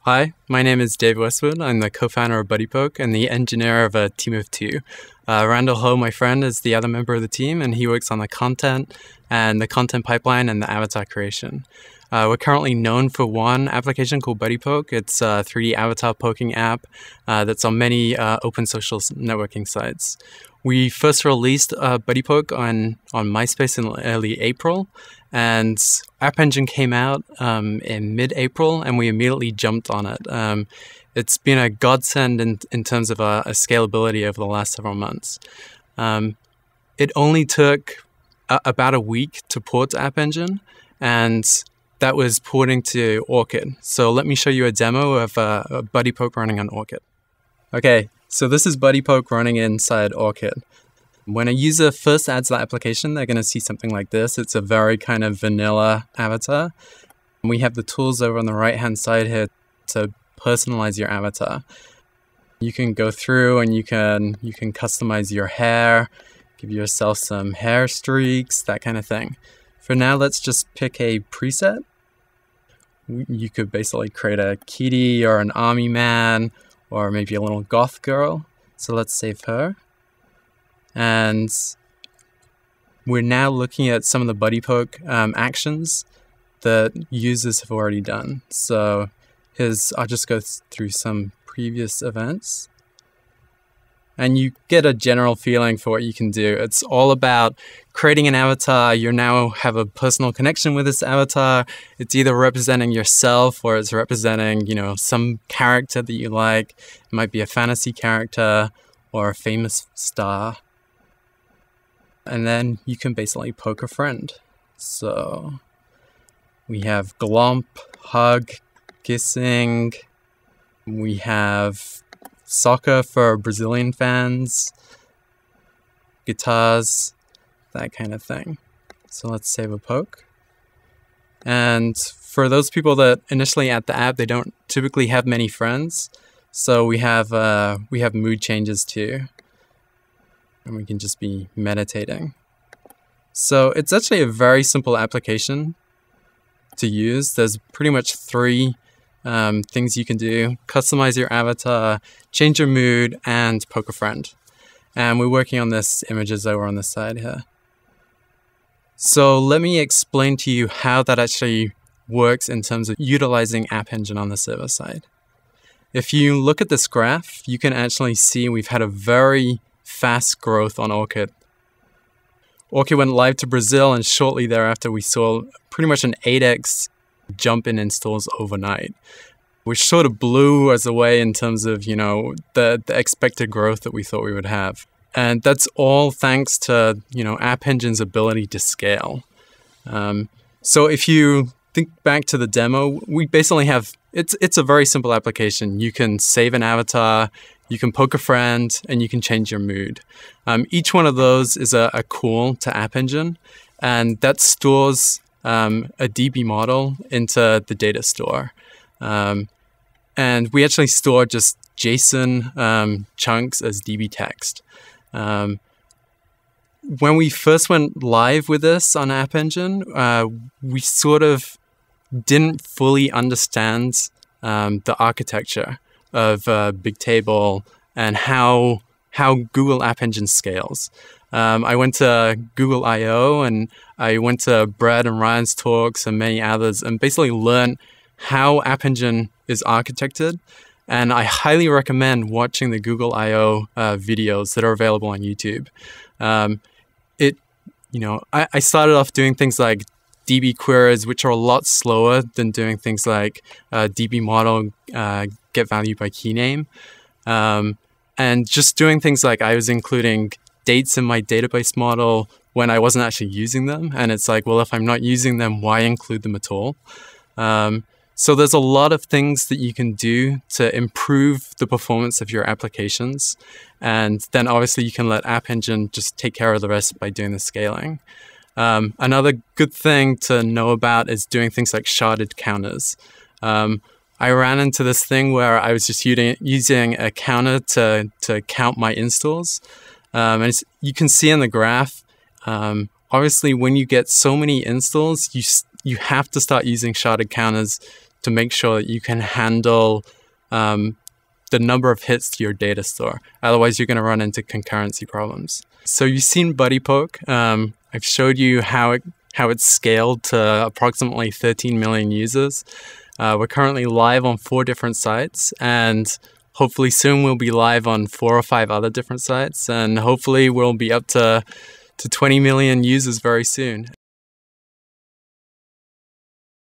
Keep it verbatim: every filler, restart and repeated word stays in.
Hi, my name is Dave Westwood. I'm the co-founder of Buddypoke and the engineer of a team of two. Uh, Randall Ho, my friend, is the other member of the team, and he works on the content and the content pipeline and the avatar creation. Uh, we're currently known for one application called Buddypoke. It's a three D avatar poking app uh, that's on many uh, open social networking sites. We first released uh, Buddypoke on, on MySpace in early April, and App Engine came out um, in mid-April, and we immediately jumped on it. Um, it's been a godsend in, in terms of a, a scalability over the last several months. Um, it only took a, about a week to port to App Engine, and that was porting to Orkut. So let me show you a demo of uh, a Buddypoke running on Orkut. Okay, so this is Buddypoke running inside Orkut. When a user first adds that application, they're going to see something like this. It's a very kind of vanilla avatar. We have the tools over on the right-hand side here to personalize your avatar. You can go through and you can you can customize your hair, give yourself some hair streaks, that kind of thing. For now, let's just pick a preset. You could basically create a kitty or an army man or maybe a little goth girl. So let's save her. And we're now looking at some of the Buddypoke um, actions that users have already done. So here's, I'll just go through some previous events. And you get a general feeling for what you can do. It's all about creating an avatar. You now have a personal connection with this avatar. It's either representing yourself or it's representing, you know, some character that you like. It might be a fantasy character or a famous star. And then you can basically poke a friend. So we have glomp, hug, kissing. We have soccer for Brazilian fans, guitars, that kind of thing. So let's save a poke. And for those people that initially add the app, they don't typically have many friends. So we have uh, we have mood changes too. And we can just be meditating. So it's actually a very simple application to use. There's pretty much three um, things you can do. Customize your avatar, change your mood, and poke a friend. And we're working on this images over on this side here. So let me explain to you how that actually works in terms of utilizing App Engine on the server side. If you look at this graph, you can actually see we've had a very fast growth on Orkut. Orkut went live to Brazil, and shortly thereafter we saw pretty much an eight X jump in installs overnight, which sort of blew us away in terms of, you know, the, the expected growth that we thought we would have. And that's all thanks to, you know, App Engine's ability to scale. Um, so if you think back to the demo, we basically have, it's, it's a very simple application. You can save an avatar, you can poke a friend, and you can change your mood. Um, each one of those is a, a call to App Engine, and that stores um, a D B model into the data store. Um, and we actually store just JSON um, chunks as D B text. Um, when we first went live with this on App Engine, uh, we sort of didn't fully understand um, the architecture of uh, Bigtable and how how Google App Engine scales. Um, I went to Google I O and I went to Brad and Ryan's talks and many others and basically learned how App Engine is architected. And I highly recommend watching the Google I O uh, videos that are available on YouTube. Um, it, you know, I, I started off doing things like D B queries, which are a lot slower than doing things like uh, D B model, uh, get value by key name. Um, and just doing things like I was including dates in my database model when I wasn't actually using them. And it's like, well, if I'm not using them, why include them at all? Um, so there's a lot of things that you can do to improve the performance of your applications. And then obviously you can let App Engine just take care of the rest by doing the scaling. Um, another good thing to know about is doing things like Sharded Counters. Um, I ran into this thing where I was just using, using a counter to, to count my installs. Um, and it's, you can see in the graph, um, obviously when you get so many installs, you, you have to start using Sharded Counters to make sure that you can handle um, the number of hits to your data store. Otherwise, you're going to run into concurrency problems. So you've seen Buddypoke. Um, I've showed you how it how it's scaled to approximately thirteen million users. Uh, we're currently live on four different sites, and hopefully soon we'll be live on four or five other different sites, and hopefully we'll be up to to twenty million users very soon.